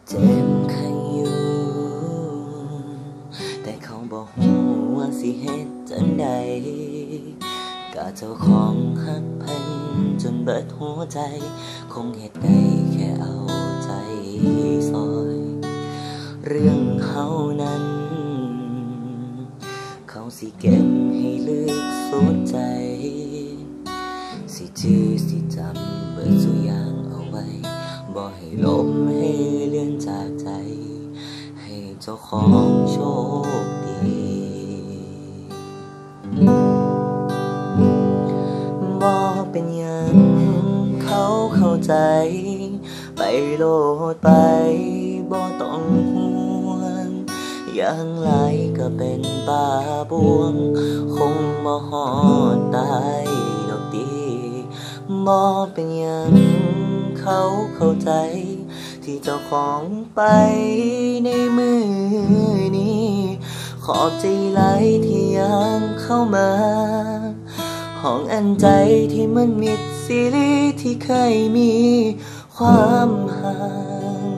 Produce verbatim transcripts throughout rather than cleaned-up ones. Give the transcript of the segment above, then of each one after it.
เจ็บแค่อยู่แต่เขาบอกหัวสิเฮ็ดจังใดกะเจ้าของหักเพิ่นจนเบิดหัวใจคงเฮ็ดได้แค่เอาใจซอยเรื่องเขานั้นเขาสิเก็บให้ลึกสุดใจสิจื้อสิจำเบิดสุอย่างเอาไว้บ่ให้ลบให้เลือนจากใจให้เจ้าของโชคดีบ่เป็นหยังเขาเข้าใจไปโลดไปบ่ต้องห่วงอย่างไรก็เป็นบ้าบวงคงบ่ฮอดตายดอกดีบ่เป็นหยังเขาเข้าใจที่เจ้าของไปในมือนี้ขอบใจหลายที่ยังเข้ามาห้องอันใจที่มันมิดซีรีส์ที่เคยมีความห่าง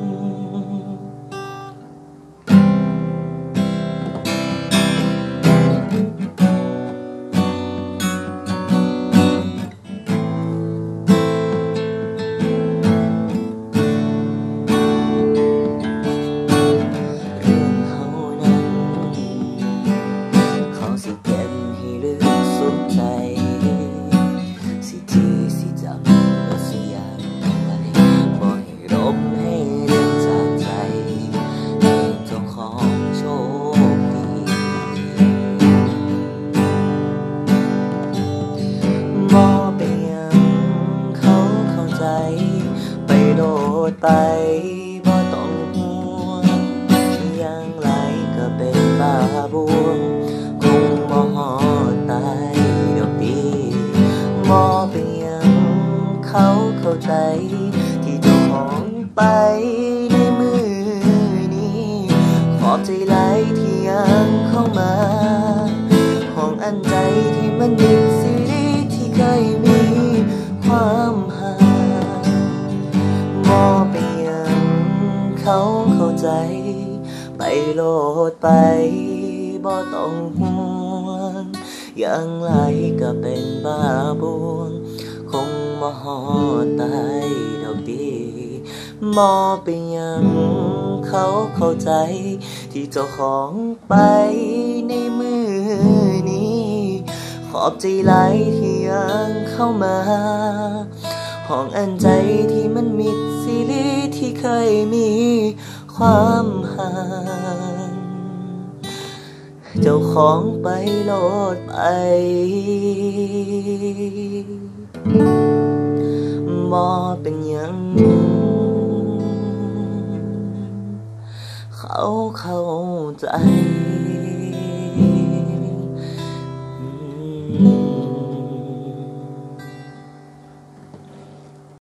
ไปโลดไปบ่ต้องห่วงอย่างไรก็เป็นบ้าบวงคงบ่ฮอดตายดอกดีบ่เป็นหยังเขาเข้าใจที่เจ้าของไปในมือนี้ขอบใจหลายที่ยังเข้ามาห้องอันใจที่มันมีซีรีส์ที่เคยมีความห่างบ่เป็นหยังเขาเข้าใจไปโลดไปบ่ต้องห่วงอย่างไรก็เป็นบ้าบวงคงบ่ฮอดตายดอกดีบ่เป็นหยังเขาเข้าใจที่เจ้าของไปในมือนี้ขอบใจหลายที่ยังเข้ามาห้องอันใจที่มันมิดซีรีส์ที่เคยมีความห่างเจ้าของไปโลดไปบ่เป็นหยังเขาเข้าใจ